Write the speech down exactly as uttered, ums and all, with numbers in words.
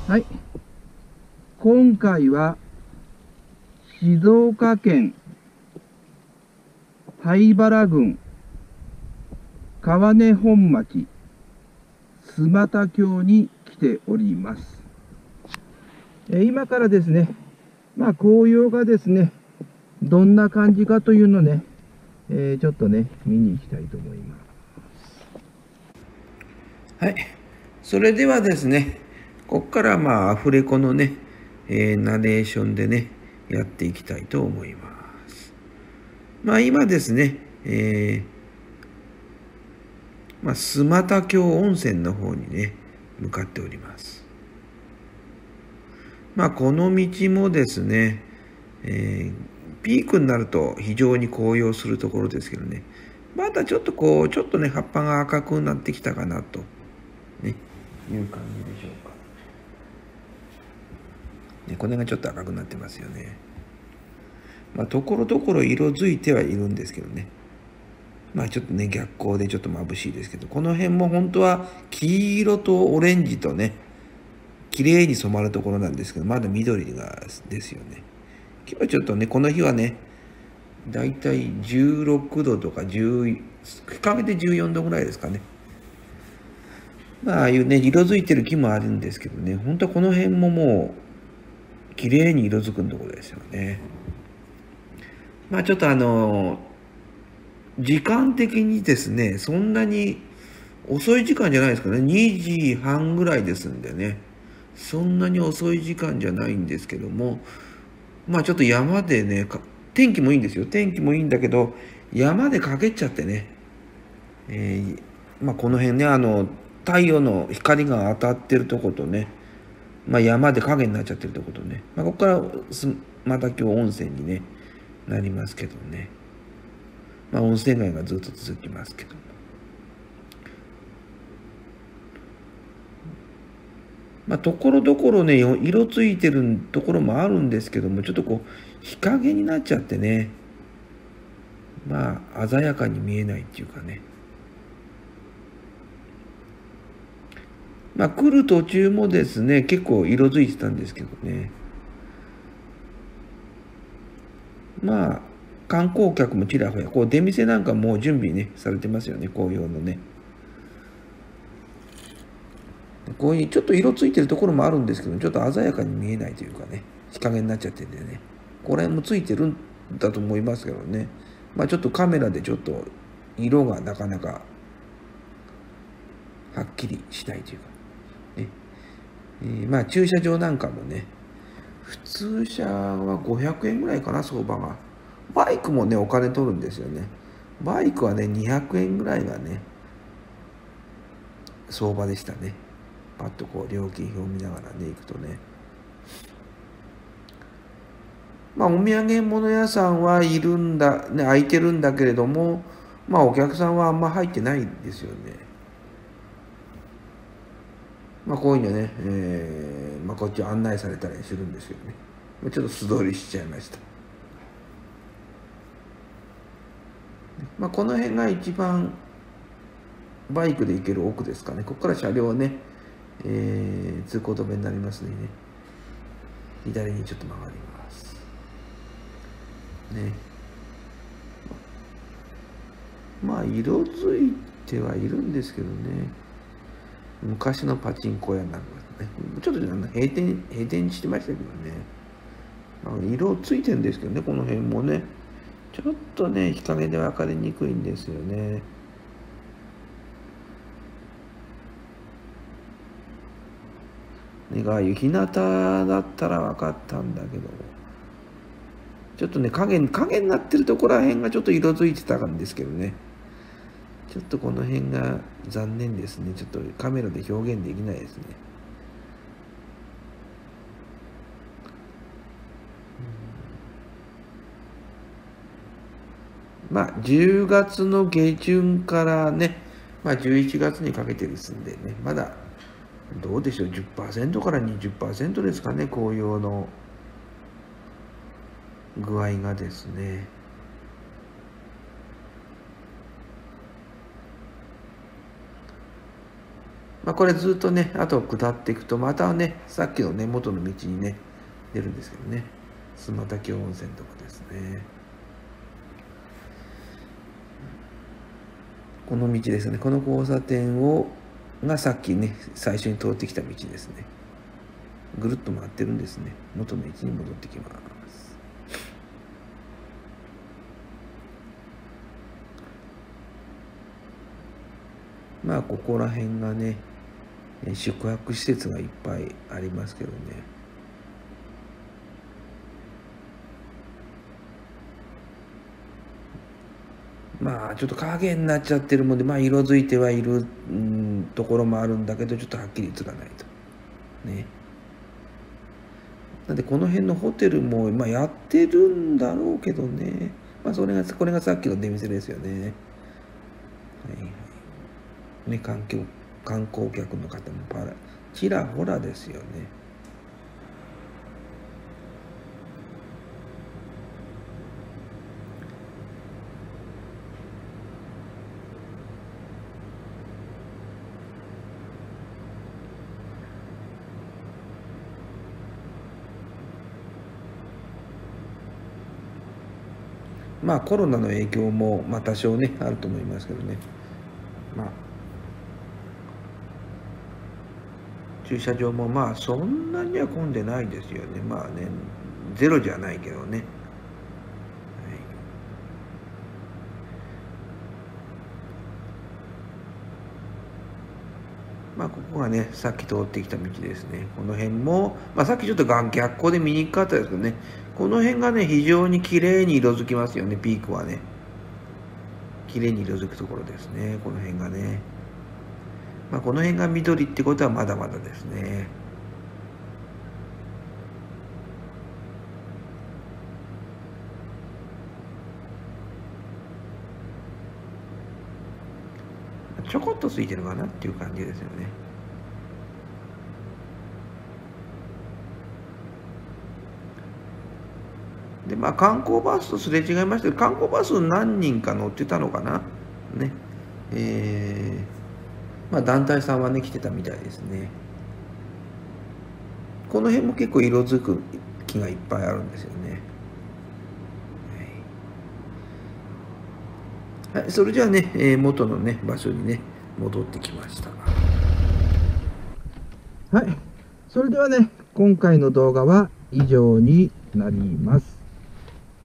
はい。今回は静岡県灰原郡川根本町須又峡に来ております。えー今からですね、まあ紅葉がですね、どんな感じかというのをね、えーちょっとね、見に行きたいと思います。はい。それではですね、ここからまあアフレコのね、えーナレーションでね、やっていきたいと思います。まあ今ですね、えーまあ、須又峡温泉の方にね、向かっております。まあ、この道もですね、えー、ピークになると非常に紅葉するところですけどね、まだちょっとこう、ちょっとね、葉っぱが赤くなってきたかなと、ね、いう感じでしょうか。ね、これがちょっと赤くなってますよね。まあ、ところどころ色づいてはいるんですけどね。まあちょっとね、逆光でちょっと眩しいですけど、この辺も本当は黄色とオレンジとね、綺麗に染まるところなんですけど、まだ緑がですよね。今日はちょっとね、この日はね、だいたいじゅうろくどとかじゅう、日陰でじゅうよんどぐらいですかね。まあ、ああいうね、色づいてる木もあるんですけどね、本当はこの辺ももう、綺麗に色づくところですよね。まあちょっとあの、時間的にですね、そんなに遅い時間じゃないですかね。にじはんぐらいですんでね。そんなに遅い時間じゃないんですけども、まあちょっと山でね、天気もいいんですよ。天気もいいんだけど、山でかけちゃってね。えー、まあこの辺ね、あの、太陽の光が当たってるとことね、まあ山で影になっちゃってるとことね、まあここから須又峡温泉にね、なりますけどね。まあ温泉街がずっと続きますけども。まあ、ところどころね、色ついてるところもあるんですけども、ちょっとこう、日陰になっちゃってね、まあ、鮮やかに見えないっていうかね。まあ、来る途中もですね、結構色づいてたんですけどね。まあ、観光客もちらほら、こう、出店なんかもう準備ね、されてますよね、紅葉のね。こういうちょっと色ついてるところもあるんですけど、ちょっと鮮やかに見えないというかね、日陰になっちゃっててね。これもついてるんだと思いますけどね。まあちょっとカメラでちょっと色がなかなかはっきりしないというか、ね。えー、まあ駐車場なんかもね、普通車はごひゃくえんぐらいかな、相場が。バイクもね、お金取るんですよね。バイクはね、にひゃくえんぐらいがね、相場でしたね。パッとこう料金表を見ながらね、行くとね。まあ、お土産物屋さんはいるんだ、ね、空いてるんだけれども、まあ、お客さんはあんま入ってないですよね。まあ、こういうのね、えー、まあ、こっち案内されたりするんですよね。ちょっと素通りしちゃいました。まあ、この辺が一番バイクで行ける奥ですかね。ここから車両ね、えー、通行止めになりますのでね、左にちょっと曲がります。ね。まあ、色づいてはいるんですけどね。昔のパチンコ屋なんかね、ちょっと閉店、閉店してましたけどね。まあ、色ついてるんですけどね、この辺もね。ちょっとね、日陰で分かりにくいんですよね。ねが、日向だったら分かったんだけど、ちょっとね、影、影になってるところら辺がちょっと色づいてたんですけどね。ちょっとこの辺が残念ですね。ちょっとカメラで表現できないですね。まあ、じゅうがつの下旬からね、まあ、じゅういちがつにかけてですんでね、まだ、どうでしょう、じゅっパーセントからにじゅっパーセントですかね、紅葉の具合がですね。 まあこれずっとね、あと下っていくと、またね、さっきのね、元の道にね、出るんですけどね。須磨滝温泉とかですね。この道ですね。この交差点を、がさっきね、最初に通ってきた道ですね。ぐるっと回ってるんですね。元の位置に戻ってきます。まあここら辺がね、宿泊施設がいっぱいありますけどね。まあちょっと影になっちゃってるもんで、まあ色づいてはいる、うん、ところもあるんだけど、ちょっとはっきり映らないと。ね。なんでこの辺のホテルも、まあ、やってるんだろうけどね。まあそれが、これがさっきの出店ですよね。はいはい。ね、環境、観光客の方もパラ、ちらほらですよね。まあコロナの影響もまあ多少ねあると思いますけどね。まあ駐車場もまあそんなには混んでないですよね。まあね、ゼロじゃないけどね。はい、まあここがね、さっき通ってきた道ですね。この辺も、まあさっきちょっと逆光で見にくかったですけどね。この辺がね、非常に綺麗に色づきますよね、ピークはね。綺麗に色づくところですね、この辺がね。まあこの辺が緑ってことはまだまだですね。ちょこっとついてるかなっていう感じですよね。でまあ観光バスとすれ違いましたけど、観光バス何人か乗ってたのかなね。えー、まあ団体さんはね来てたみたいですね。この辺も結構色づく木がいっぱいあるんですよね。はい、はい、それじゃあね、えー、元のね場所にね戻ってきました。はい、それではね今回の動画は以上になります。